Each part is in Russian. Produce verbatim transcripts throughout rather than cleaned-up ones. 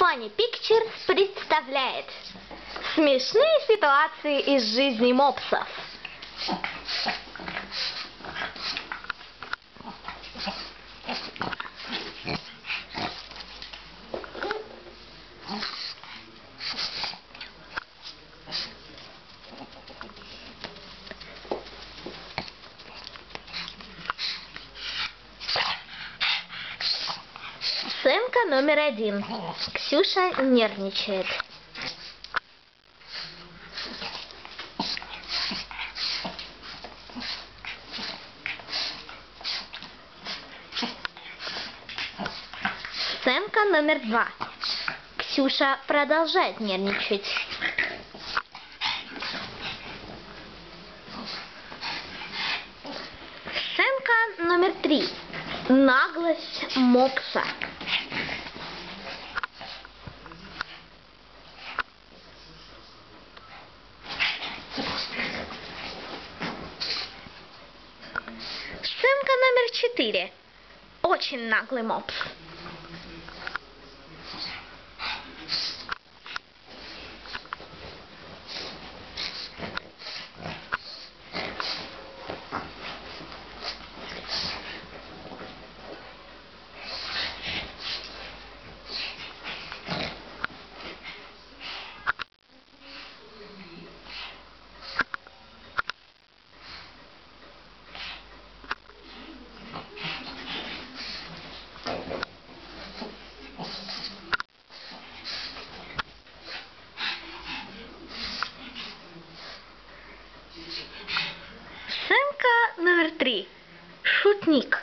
Funny Pictures представляет смешные ситуации из жизни мопсов. Сценка номер один. Ксюша нервничает. Сценка номер два. Ксюша продолжает нервничать. Сценка номер три. Наглость мопса. Сценка номер четыре. Очень наглый мопс. Сценка номер три. Шутник.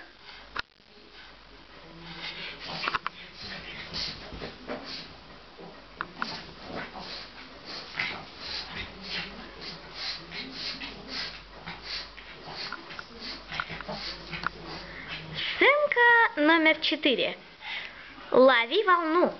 Сценка номер четыре. Лови волну.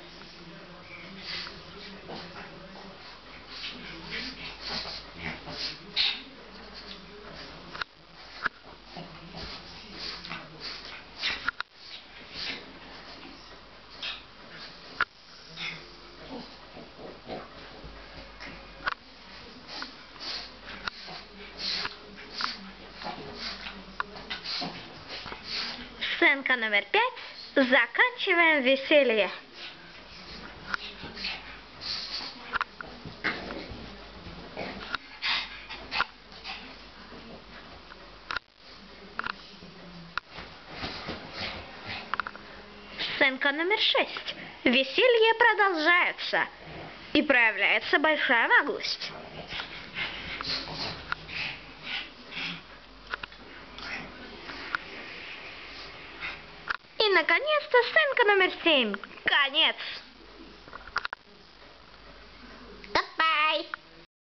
Сценка номер пять. Заканчиваем веселье. Сценка номер шесть. Веселье продолжается. И проявляется большая наглость. И, наконец-то, сценка номер семь. Конец.